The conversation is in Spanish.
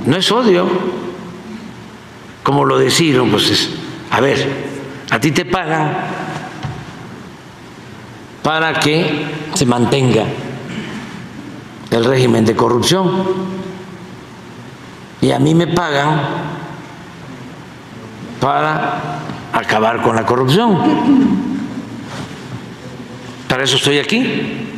no es odio, como lo decían, pues es, a ver, a ti te pagan para que se mantenga el régimen de corrupción y a mí me pagan para acabar con la corrupción. Para eso estoy aquí.